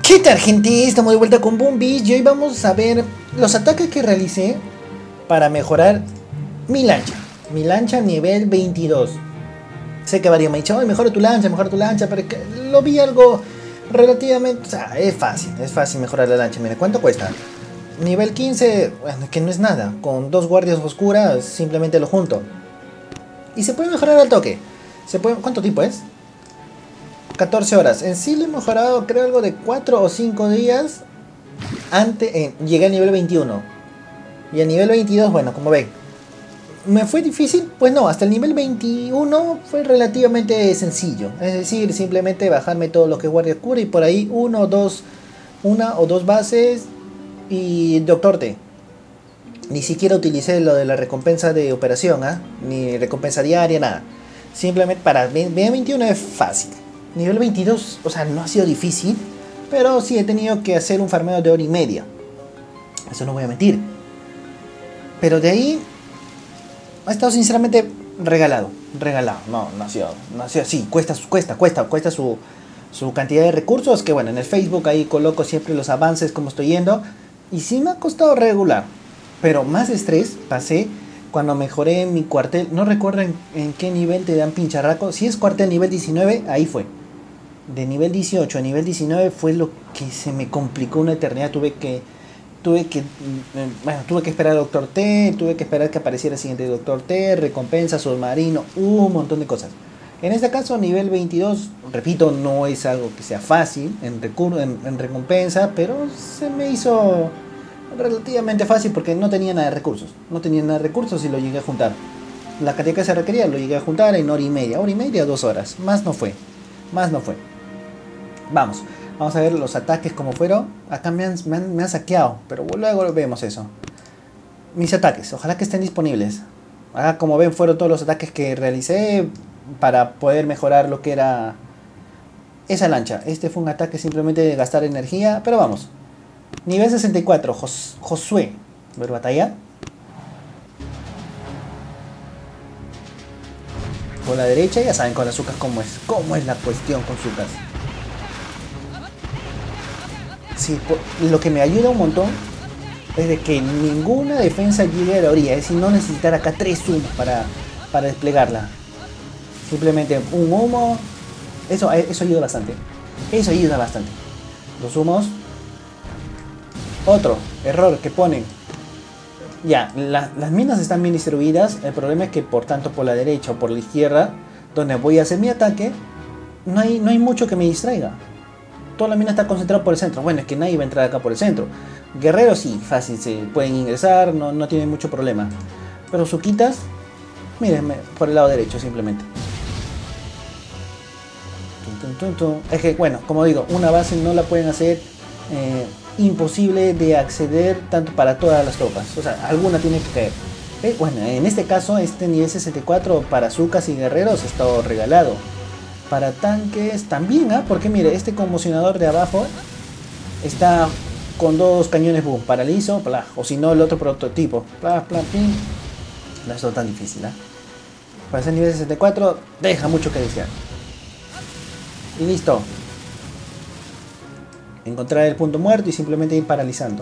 ¿Qué tal, gente? Estamos de vuelta con Boombeast y hoy vamos a ver los ataques que realicé para mejorar mi lancha. Mi lancha nivel 22. Sé que varios me han dicho, mejora tu lancha, pero que lo vi algo relativamente... O sea, es fácil mejorar la lancha. Mira, ¿cuánto cuesta? Nivel 15, bueno, que no es nada. Con dos guardias oscuras simplemente lo junto. Y se puede mejorar al toque. ¿Cuánto tiempo es? 14 horas. En sí lo he mejorado, creo, algo de 4 o 5 días. Llegué al nivel 21. Y al nivel 22, bueno, como ven, ¿me fue difícil? Pues no, hasta el nivel 21 fue relativamente sencillo. Es decir, simplemente bajarme todo lo que es guardia oscura y por ahí una o dos bases y Doctor T. Ni siquiera utilicé lo de la recompensa de operación, ni recompensa diaria, nada. Simplemente para B21 es fácil. Nivel 22, o sea, no ha sido difícil, pero sí he tenido que hacer un farmeo de hora y media. Eso no voy a mentir. Pero de ahí ha estado sinceramente regalado. No ha sido así. Cuesta su cantidad de recursos. Que bueno, en el Facebook ahí coloco siempre los avances, como estoy yendo. Y sí me ha costado regular. Pero más estrés pasé cuando mejoré mi cuartel. No recuerdo en qué nivel te dan pincharraco. Si es cuartel nivel 19, ahí fue. De nivel 18 a nivel 19 fue lo que se me complicó una eternidad. Tuve que esperar al Doctor T, tuve que esperar que apareciera el siguiente Doctor T, recompensa, submarino, un montón de cosas. En este caso, nivel 22, repito, no es algo que sea fácil en recompensa, pero se me hizo relativamente fácil porque no tenía nada de recursos. No tenía nada de recursos y lo llegué a juntar. La cantidad que se requería lo llegué a juntar en hora y media, 2 horas. Más no fue. Vamos a ver los ataques como fueron. Acá me han saqueado, pero luego vemos eso. Mis ataques, ojalá que estén disponibles. Acá, como ven, fueron todos los ataques que realicé para poder mejorar lo que era esa lancha. Este fue un ataque simplemente de gastar energía, pero vamos. Nivel 64, Josué. Ver batalla. Por la derecha, ya saben con azúcar cómo es la cuestión con azúcar. Sí, lo que me ayuda un montón es de que ninguna defensa llegue a la orilla, es decir, no necesitar acá 3 humos para desplegarla. Simplemente un humo, eso ayuda bastante. Los humos. Otro error que ponen. Ya, las minas están bien distribuidas. El problema es que por la derecha o por la izquierda, donde voy a hacer mi ataque, no hay mucho que me distraiga. Toda la mina está concentrada por el centro. Bueno, es que nadie va a entrar acá por el centro. Guerreros sí, fácil, se pueden ingresar, no tienen mucho problema. Pero suquitas, miren, por el lado derecho simplemente. Es que, bueno, como digo, una base no la pueden hacer imposible de acceder tanto para todas las tropas. O sea, alguna tiene que caer. Bueno, en este caso, este nivel 64 para azúcares y guerreros ha estado regalado. Para tanques también, porque mire, este conmocionador de abajo está con 2 cañones boom, paralizo, o si no el otro prototipo, ping. No es tan difícil, para ese nivel 64 deja mucho que desear. Y listo. Encontrar el punto muerto y simplemente ir paralizando.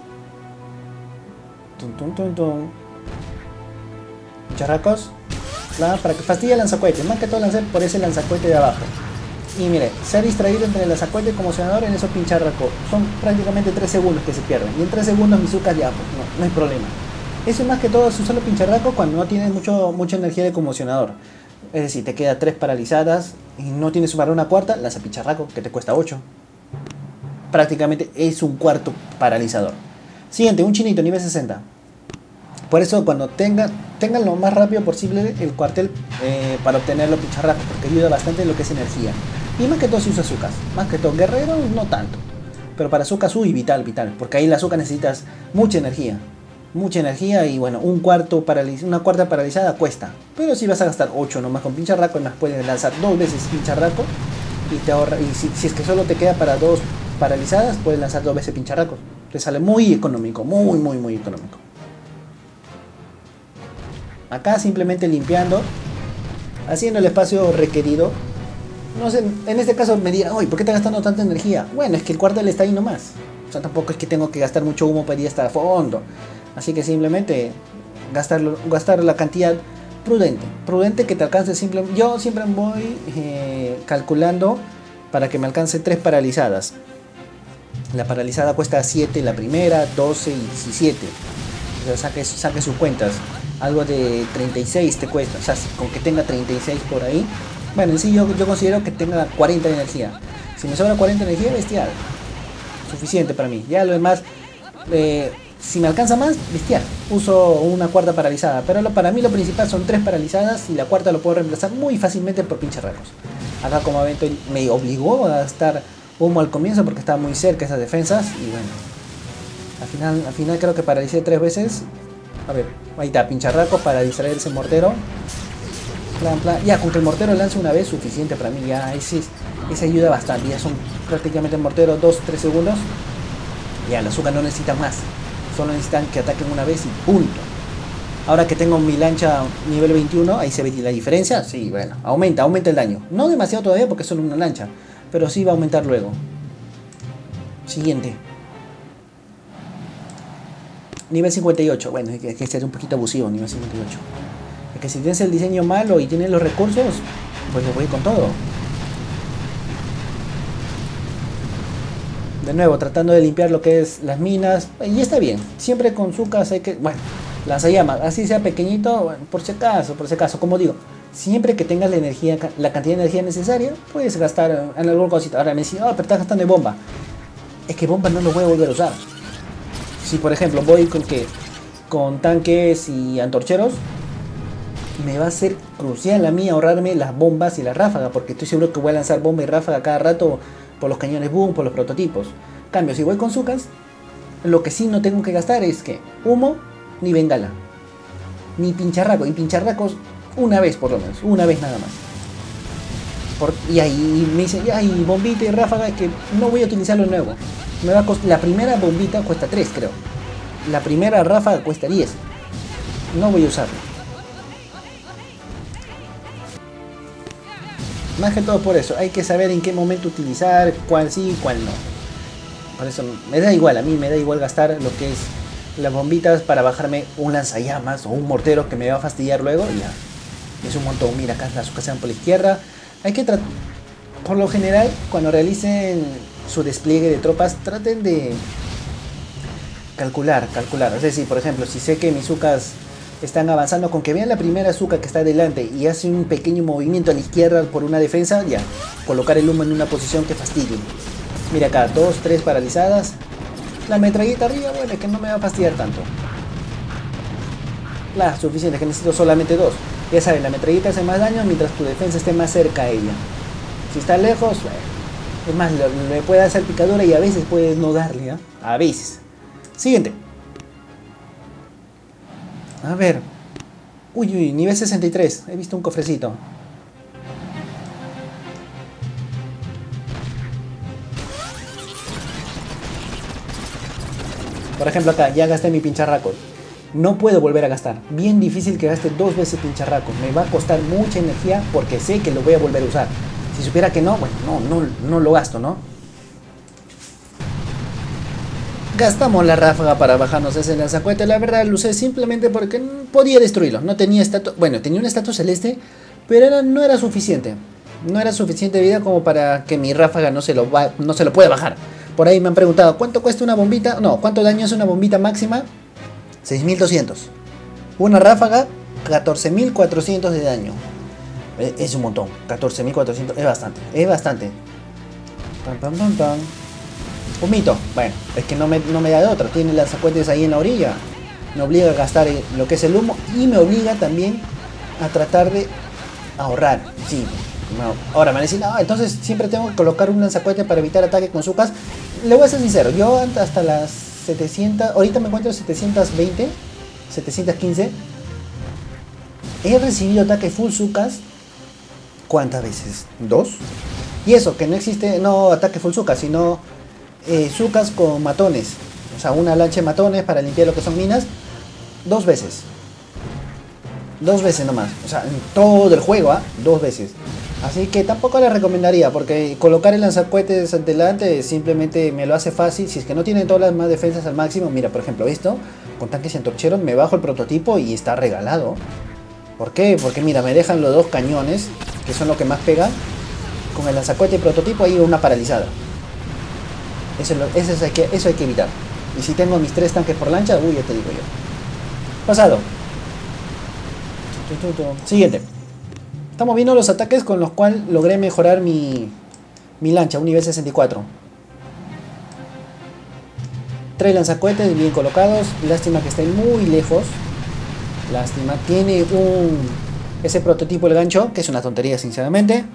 Charracos. Para que fastidie el lanzacohete, más que todo lanzar por ese lanzacohete de abajo. Y mire, se ha distraído entre el lanzacohete y el conmocionador en esos pincharracos. Son prácticamente 3 segundos que se pierden. Y en 3 segundos mi Zuka ya, pues, no hay problema. Eso es más que todo su solo pincharraco cuando no tienes mucha energía de conmocionador. Es decir, te queda 3 paralizadas y no tienes para una cuarta, lanza pincharraco que te cuesta 8. Prácticamente es un cuarto paralizador. Siguiente, un chinito nivel 60. Por eso cuando tengan lo más rápido posible el cuartel para obtener los pincharracos, porque ayuda bastante en lo que es energía. Y más que todo si usa azúcar. Más que todo guerrero no tanto. Pero para azúcar vital. Porque ahí la azúcar necesitas mucha energía. Y bueno, una cuarta paralizada cuesta. Pero si vas a gastar 8 nomás con pincharraco, más puedes lanzar 2 veces pincharraco. Y te ahorra. Y si es que solo te queda para 2 paralizadas, puedes lanzar 2 veces pincharracos. Te sale muy económico. Muy económico. Acá simplemente limpiando, haciendo el espacio requerido no sé, en este caso me dirán, oye, ¿por qué estás gastando tanta energía? Bueno, es que el cuartel está ahí nomás. O sea, tampoco es que tengo que gastar mucho humo para ir hasta a fondo. Así que simplemente gastar la cantidad prudente que te alcance. Yo siempre voy calculando para que me alcance 3 paralizadas. La paralizada cuesta 7 la primera, 12 y 17. O sea, saque sus cuentas. Algo de 36 te cuesta. O sea, con que tenga 36 por ahí. Bueno, en sí yo considero que tenga 40 de energía. Si me sobra 40 de energía, bestial. Suficiente para mí. Ya lo demás, si me alcanza más, bestial. Uso una cuarta paralizada. Pero para mí lo principal son 3 paralizadas y la cuarta lo puedo reemplazar muy fácilmente por pincharracos. Acá como evento me obligó a gastar humo al comienzo porque estaba muy cerca esas defensas. Y bueno, al final creo que paralicé 3 veces. A ver, ahí está, pincharraco para distraer ese mortero. Ya, con que el mortero lance una vez suficiente para mí. Ya, ese ayuda bastante. Ya son prácticamente el mortero 2-3 segundos. Ya, el azúcar no necesita más. Solo necesitan que ataquen una vez y punto. Ahora que tengo mi lancha nivel 21, ahí se ve la diferencia. Sí, bueno, aumenta el daño. No demasiado todavía porque es solo una lancha, pero sí va a aumentar luego. Siguiente. Nivel 58. Bueno, hay que ser un poquito abusivo, nivel 58. Es que si tienes el diseño malo y tienes los recursos, pues le voy con todo. De nuevo, tratando de limpiar lo que es las minas. Y está bien. Siempre con Zucas hay que... Bueno, lanzallamas. Así sea pequeñito, bueno, por si acaso. Como digo, siempre que tengas la energía, la cantidad de energía necesaria, puedes gastar en alguna cosita. Ahora me dicen, pero estás gastando en bomba. Es que bomba no lo voy a volver a usar. Si por ejemplo voy con tanques y antorcheros, me va a ser crucial a mí ahorrarme las bombas y la ráfaga, porque estoy seguro que voy a lanzar bomba y ráfaga cada rato por los cañones boom, por los prototipos. En cambio, si voy con Zucas, lo que sí no tengo que gastar es que humo ni bengala, ni pincharraco, y pincharracos una vez por lo menos, una vez nada más. Y ahí me dicen, ya, y bombita y ráfaga, es que no voy a utilizarlo nuevo. La primera bombita cuesta 3, creo. La primera ráfaga cuesta 10. No voy a usarlo. Más que todo por eso. Hay que saber en qué momento utilizar, cuál sí y cuál no. Por eso me da igual. A mí me da igual gastar lo que es las bombitas para bajarme un lanzallamas o un mortero que me va a fastidiar luego. Y ya. Es un montón. Mira, acá las se van por la izquierda. Hay que tratar... Por lo general, cuando realicen su despliegue de tropas, traten de calcular. Es decir, por ejemplo, si sé que mis Zucas están avanzando, con que vean la primera Zuca que está adelante y hace un pequeño movimiento a la izquierda por una defensa, ya, colocar el humo en una posición que fastidie. Mira acá, 2, 3 paralizadas. La metralleta arriba, bueno, es que no me va a fastidiar tanto. Suficiente, que necesito solamente 2. Ya saben, la metralleta hace más daño mientras tu defensa esté más cerca a ella. Si está lejos, es más, le puede hacer picadura y a veces puedes no darle, ¿eh? A veces. Siguiente. A ver. Uy, nivel 63. He visto un cofrecito. Por ejemplo acá, ya gasté mi pincharraco. No puedo volver a gastar. Bien difícil que gaste 2 veces pincharraco. Me va a costar mucha energía porque sé que lo voy a volver a usar. Si supiera que no, bueno, no lo gasto, ¿no? Gastamos la ráfaga para bajarnos ese lanzacohete. La verdad lo usé simplemente porque podía destruirlo. No tenía estatus... Bueno, tenía un estatus celeste, pero no era suficiente. No era suficiente vida como para que mi ráfaga no se lo pueda bajar. Por ahí me han preguntado, ¿cuánto cuesta una bombita? No, ¿cuánto daño es una bombita máxima? 6200. Una ráfaga, 14400 de daño. Es un montón. 14400 es bastante. Un mito. Bueno, es que no me da de otra. Tiene lanzacohetes ahí en la orilla. Me obliga a gastar lo que es el humo y me obliga también a tratar de ahorrar. Sí. No. Ahora me van a decir, no, entonces siempre tengo que colocar un lanzacohete para evitar ataque con Zucas. Le voy a ser sincero, yo hasta las 700, ahorita me encuentro en 720, 715. He recibido ataque full Zucas. ¿Cuántas veces? ¿2? Y eso, que no existe, no ataque full Zucas, sino Zucas con matones. O sea, una lancha de matones para limpiar lo que son minas. 2 veces. 2 veces nomás. O sea, en todo el juego, 2 veces. Así que tampoco le recomendaría, porque colocar el lanzacohetes delante simplemente me lo hace fácil. Si es que no tiene todas las más defensas al máximo, mira, por ejemplo, esto, con tanques y antorcheros, me bajo el prototipo y está regalado. ¿Por qué? Porque mira, me dejan los dos cañones, que son los que más pegan. Con el lanzacohete y prototipo hay una paralizada. Eso hay que evitar. Y si tengo mis 3 tanques por lancha, uy, ya te digo yo. Pasado. Siguiente. Estamos viendo los ataques con los cuales logré mejorar mi lancha, un nivel 64. 3 lanzacohetes bien colocados. Lástima que estén muy lejos. Lástima. Tiene ese prototipo el gancho, que es una tontería sinceramente.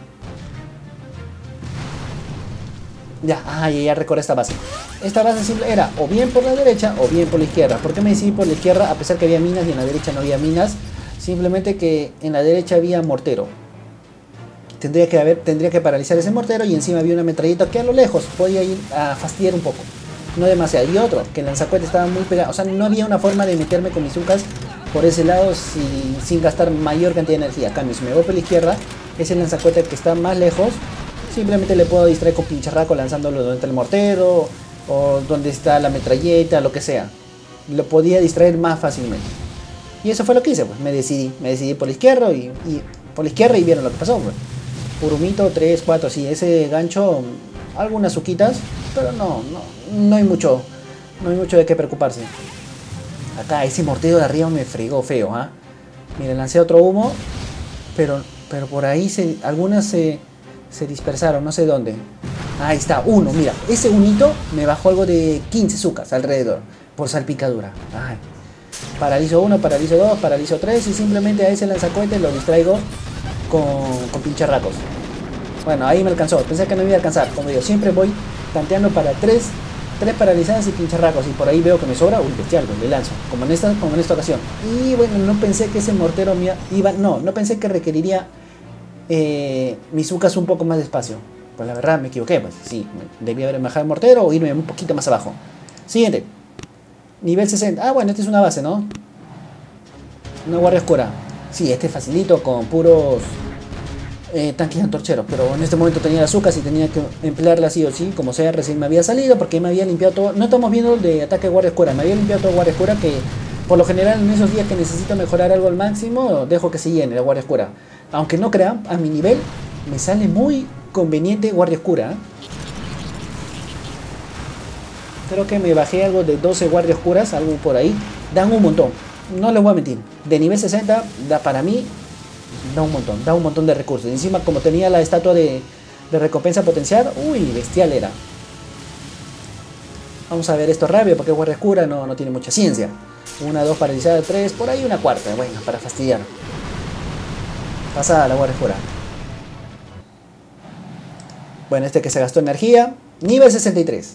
Ya recorre esta base. Esta base simple era o bien por la derecha o bien por la izquierda. ¿Por qué me decidí por la izquierda? A pesar que había minas y en la derecha no había minas. Simplemente que en la derecha había mortero. Tendría que paralizar ese mortero y encima había una metralleta que a lo lejos podía ir a fastidiar un poco. No demasiado. Y otro, que el lanzacohete estaba muy pegado. O sea, no había una forma de meterme con mis Zucas por ese lado sin gastar mayor cantidad de energía. A cambio, si me voy por la izquierda, ese lanzacohete que está más lejos, simplemente le puedo distraer con pincharraco lanzándolo donde está el mortero o donde está la metralleta, lo que sea. Lo podía distraer más fácilmente. Y eso fue lo que hice, pues me decidí por la izquierda y vieron lo que pasó, pues. Purumito, 3, 4, sí, ese gancho, algunas suquitas, pero no hay mucho de qué preocuparse. Acá ese mortero de arriba me fregó feo, ¿ah? Mira, lancé otro humo, pero por ahí algunas se dispersaron, no sé dónde. Ahí está, uno, mira, ese unito me bajó algo de 15 sucas alrededor, por salpicadura. Ay. Paralizo 1, paralizo 2, paralizo 3 y simplemente a ese lanzacohetes lo distraigo con pincharracos. Bueno, ahí me alcanzó, pensé que no me iba a alcanzar. Como digo, siempre voy tanteando para 3 paralizadas y pincharracos. Y por ahí veo que me sobra, bestial, pues le lanzo. Como en esta ocasión. Y bueno, no pensé que ese mortero no pensé que requeriría mis Zucas un poco más despacio. Pues la verdad me equivoqué, pues sí, debía haber bajado el mortero o irme un poquito más abajo. Siguiente. Nivel 60. Bueno, este es una base, ¿no? Una guardia oscura. Sí, este facilito con puros tanques antorcheros. Pero en este momento tenía las Zucas y tenía que emplearla sí o sí. Como sea, recién me había salido porque me había limpiado todo. No estamos viendo de ataque de guardia oscura. Me había limpiado todo guardia oscura que por lo general en esos días que necesito mejorar algo al máximo, dejo que se llene la guardia oscura. Aunque no crean, a mi nivel me sale muy conveniente guardia oscura. Creo que me bajé algo de 12 guardias oscuras, algo por ahí. Dan un montón, no les voy a mentir. De nivel 60, para mí, da un montón de recursos. Y encima, como tenía la estatua de recompensa potencial, uy, bestial era. Vamos a ver esto rápido, porque guardia oscura no tiene mucha ciencia. 1, 2 paralizada, 3, por ahí una cuarta. Bueno, para fastidiar. Pasada la guardia oscura. Bueno, este que se gastó energía. Nivel 63.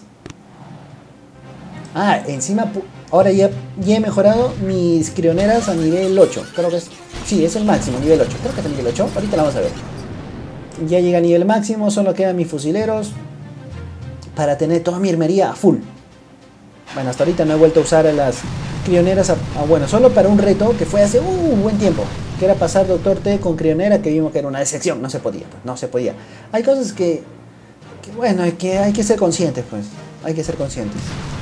Encima, ahora ya he mejorado mis crioneras a nivel 8. Creo que es el máximo, nivel 8. Creo que es el nivel 8. Ahorita la vamos a ver. Ya llega a nivel máximo, solo quedan mis fusileros para tener toda mi armería a full. Bueno, hasta ahorita no he vuelto a usar a las crioneras, bueno, solo para un reto que fue hace un buen tiempo. Que era pasar Doctor T con crionera, que vimos que era una decepción. No se podía, pues, no se podía. Hay cosas que bueno, que hay que ser conscientes, pues. Hay que ser conscientes.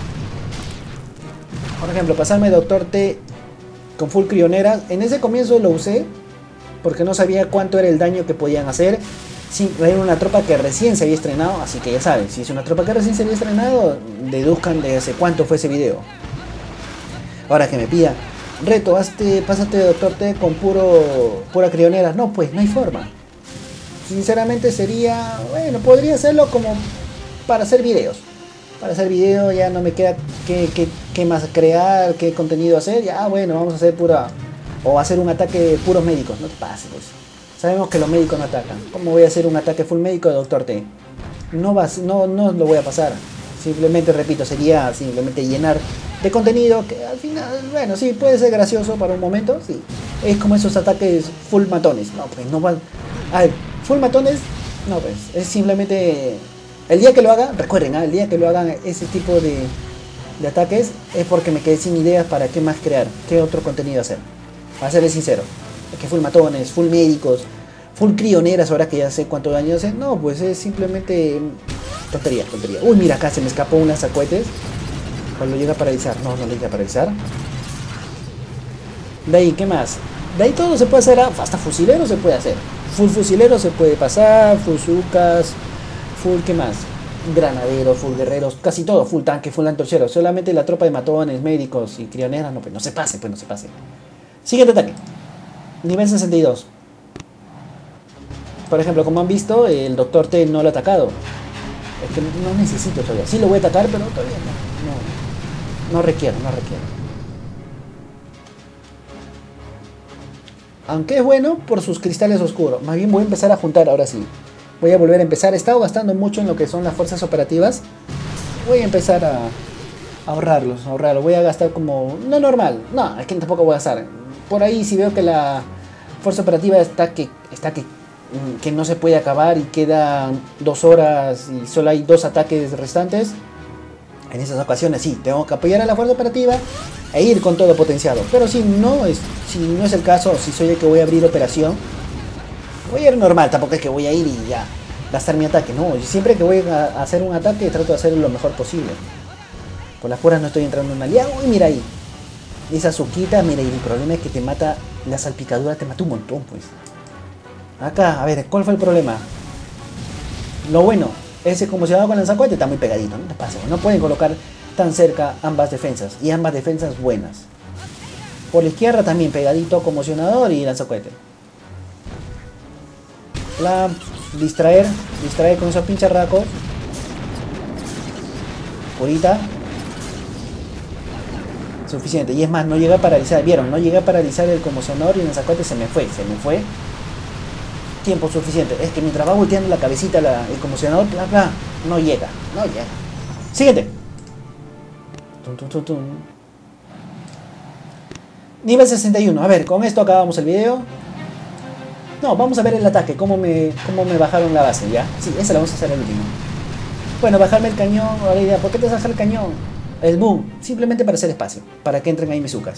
Por ejemplo, pasarme Doctor T con full crionera. En ese comienzo lo usé porque no sabía cuánto era el daño que podían hacer. Sí, era una tropa que recién se había estrenado, así que ya saben, si es una tropa que recién se había estrenado, deduzcan de hace cuánto fue ese video. Ahora que me pida, reto, pásate Doctor T con pura crionera. No, pues, no hay forma. Sinceramente sería, bueno, podría hacerlo como para hacer videos. Para hacer video ya no me queda qué más crear, qué contenido hacer. Ya, bueno, vamos a hacer o hacer un ataque de puros médicos. No te pases, pues. Sabemos que los médicos no atacan. ¿Cómo voy a hacer un ataque full médico de Doctor T? No lo voy a pasar. Simplemente, repito, sería simplemente llenar de contenido que al final, bueno, sí, puede ser gracioso para un momento, sí. Es como esos ataques full matones. No, pues no van. A ver, full matones, no, pues es simplemente. El día que lo haga, recuerden, el día que lo hagan ese tipo de ataques es porque me quedé sin ideas para qué más crear, qué otro contenido hacer. Para serles sincero, que full matones, full médicos, Full crioneras, ahora que ya sé cuánto daño hace. No, pues es simplemente tontería, tontería. Uy, mira, acá se me escapó un lanzacohetes. Cuando llega a paralizar. No, no le llega a paralizar. De ahí, ¿qué más? De ahí todo se puede hacer, hasta fusilero se puede hacer. Full fusilero se puede pasar, full sucas, full, ¿qué más? Granaderos, full guerreros, casi todo, full tanque, full antorcheros. Solamente la tropa de matones, médicos y crioneras, no, pues no se pase, pues no se pase. Siguiente ataque. Nivel 62. Por ejemplo, como han visto, el Dr. T no lo ha atacado. Es que no necesito todavía. Sí lo voy a atacar, pero todavía no requiero, no requiero. Aunque es bueno por sus cristales oscuros. Más bien voy a empezar a juntar, ahora sí. Voy a volver a empezar. He estado gastando mucho en lo que son las fuerzas operativas. Voy a empezar a ahorrarlos. Voy a gastar como... No normal. No, es que tampoco voy a gastar. Por ahí si veo que la fuerza operativa está que no se puede acabar y quedan 2 horas y solo hay 2 ataques restantes. En esas ocasiones sí, tengo que apoyar a la fuerza operativa e ir con todo potenciado. Pero si no es el caso, si soy el que voy a abrir operación, voy a ir normal, tampoco es que voy a ir y ya gastar mi ataque. No, siempre que voy a hacer un ataque trato de hacerlo lo mejor posible. Por las puras no estoy entrando en un aliado. Uy, mira ahí. Esa suquita, mira, y el problema es que te mata, la salpicadura te mata un montón, pues. Acá, a ver, ¿cuál fue el problema? Lo bueno, ese conmocionado con lanzacohete está muy pegadito, no te pasa, no pueden colocar tan cerca ambas defensas, y ambas defensas buenas. Por la izquierda también pegadito, conmocionador y lanzacohete. Distraer con esos pincharracos. Purita. Suficiente, y es más, no llega a paralizar, vieron, no llega a paralizar el conmocionador y el lanzacohete se me fue. Tiempo suficiente. Es que mientras va volteando la cabecita el conmocionador, bla, bla, no llega. Siguiente. Nivel 61. A ver, con esto acabamos el video. No, vamos a ver el ataque. Cómo me bajaron la base, ¿ya? Sí, esa la vamos a hacer al último. Bueno, bajarme el cañón. Ahora idea, ¿por qué te bajas el cañón? El boom. Simplemente para hacer espacio. Para que entren ahí mis sucas.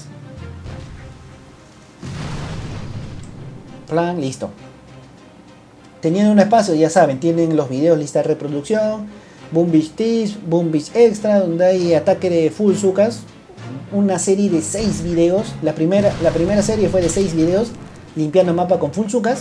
Plan, listo. Teniendo un espacio, ya saben, tienen los videos, lista de reproducción, Boom Beach Tips, Boom Beach Extra, donde hay ataque de full sucas, una serie de 6 videos. La primera serie fue de 6 videos, limpiando mapa con full sucas.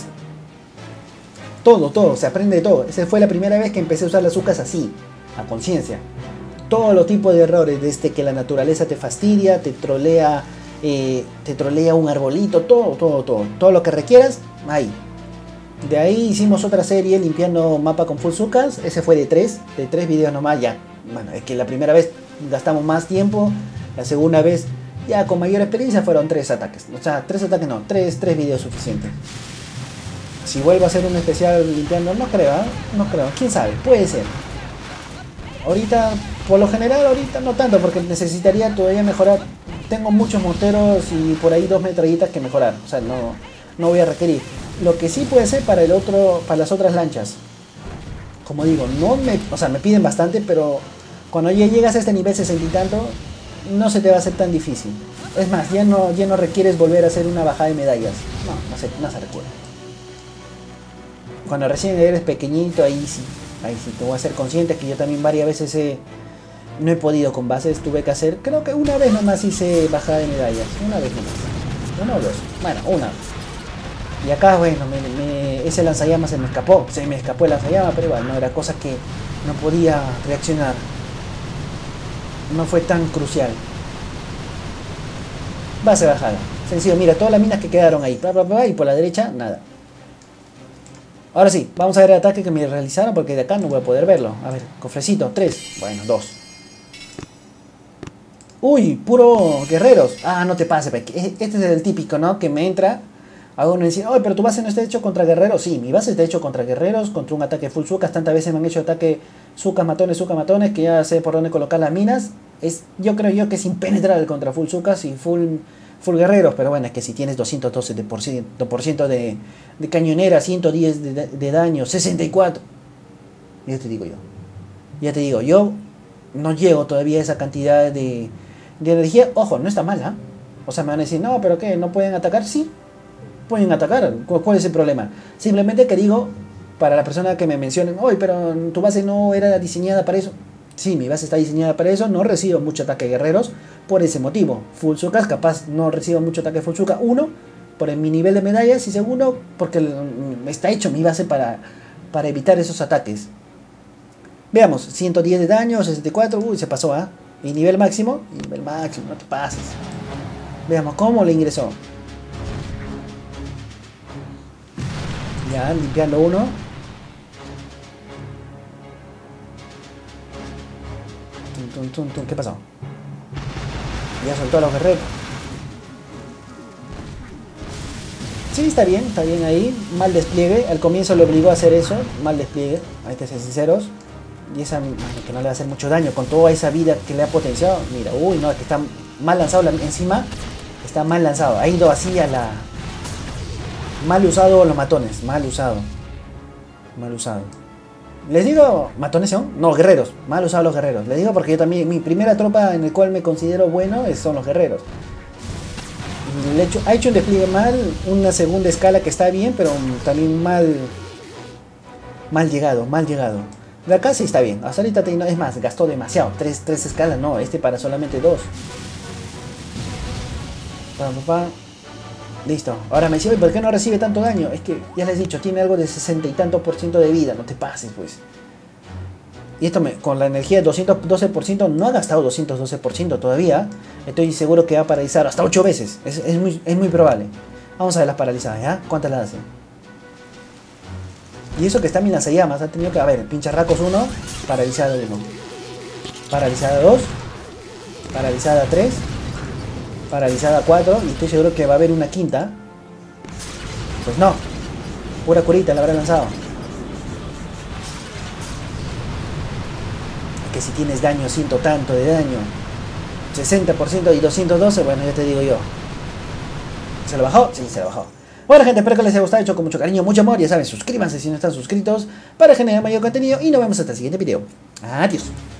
Todo, se aprende de todo. Esa fue la primera vez que empecé a usar las sucas así, a conciencia. Todos los tipos de errores, desde que la naturaleza te fastidia, te trolea un arbolito, todo lo que requieras, ahí. De ahí hicimos otra serie limpiando mapa con full sucas. Ese fue de 3 videos nomás ya. Bueno, es que la primera vez gastamos más tiempo. La segunda vez ya con mayor experiencia fueron 3 ataques. O sea, 3 ataques no, 3 videos suficientes. Si vuelvo a hacer un especial limpiando, no creo, no creo. Quién sabe, puede ser. Ahorita, por lo general, ahorita no tanto, porque necesitaría todavía mejorar. Tengo muchos morteros y por ahí 2 metralletas que mejorar. O sea, no voy a requerir. Lo que sí puede ser para las otras lanchas. Como digo, me piden bastante, pero cuando ya llegas a este nivel 60 y tanto, no se te va a hacer tan difícil. Es más, ya no requieres volver a hacer una bajada de medallas. No se requiere. Cuando recién eres pequeñito, ahí sí te voy a ser consciente que yo también varias veces no he podido con bases, tuve que hacer, creo que una vez nomás hice bajada de medallas, una vez nomás, 1 o 2, bueno, una. Y acá, bueno, ese lanzallamas se me escapó el lanzallamas, pero igual, no era cosa que no podía reaccionar, no fue tan crucial. Base bajada, sencillo, mira, todas las minas que quedaron ahí, y por la derecha, nada. Ahora sí, vamos a ver el ataque que me realizaron porque de acá no voy a poder verlo. A ver, cofrecito, 3, bueno, 2. Uy, puro guerreros. Ah, no te pases, este es el típico, ¿no? Que me entra, hago uno y dice, oye, pero tu base no está hecho contra guerreros. Sí, mi base está hecho contra guerreros, contra un ataque full sucas. Tantas veces me han hecho ataque sucas matones, que ya sé por dónde colocar las minas. Yo creo que es impenetrable contra full sucas y full guerreros, pero bueno, es que si tienes 212% de cañonera, 110 de daño, 64, ya te digo yo no llego todavía a esa cantidad de energía. Ojo, no está mala, o sea, me van a decir, no, pero ¿qué? ¿No pueden atacar? Sí, pueden atacar. ¿Cuál es el problema? Simplemente que digo, para la persona que me mencionen, oye, pero tu base no era diseñada para eso. Sí, mi base está diseñada para eso, no recibo mucho ataque de guerreros por ese motivo. Fullsukas, capaz no recibo mucho ataque de Fullsuka. Uno, por mi nivel de medallas, y segundo, porque está hecho mi base para evitar esos ataques. Veamos, 110 de daño, 64, uy, se pasó, ¿ah? Y nivel máximo, no te pases. Veamos cómo le ingresó. Ya, limpiando uno. ¿Qué pasó? Ya soltó a los guerreros. Sí, está bien ahí. Mal despliegue. Al comienzo le obligó a hacer eso. Mal despliegue. Hay que ser sinceros. Y esa que no le va a hacer mucho daño. Con toda esa vida que le ha potenciado. Mira, uy, no, es que está mal lanzado encima. Está mal lanzado. Ha ido así a la... Mal usado los matones. Mal usado. Les digo, ¿matones son? No, guerreros. Mal usados los guerreros. Les digo porque yo también, mi primera tropa en el cual me considero bueno son los guerreros. Ha hecho un despliegue mal, una segunda escala que está bien, pero también mal llegado. De acá sí está bien. Hasta ahorita es más, gastó demasiado. Tres escalas, no, para solamente 2. Listo. Ahora me dice, ¿por qué no recibe tanto daño? Es que, ya les he dicho, tiene algo de 60 y tantos % de vida. No te pases, pues. Y esto con la energía de 212% no ha gastado 212% todavía. Estoy seguro que va a paralizar hasta 8 veces. Es muy probable. Vamos a ver las paralizadas, ¿ya? ¿Cuántas las hace? Y eso que está mi lanzallamas. Ha tenido que, a ver, pincharracos 1, paralizada 1. Paralizada 2. Paralizada 3. Paralizada 4. Y estoy seguro que va a haber una quinta. Pues no. Pura curita la habrá lanzado. Que si tienes daño, siento tanto de daño, 60% y 212, bueno, ya te digo yo. ¿Se lo bajó? Sí, se lo bajó. Bueno, gente, espero que les haya gustado, hecho con mucho cariño, mucho amor. Ya saben, suscríbanse si no están suscritos para generar mayor contenido y nos vemos hasta el siguiente video. Adiós.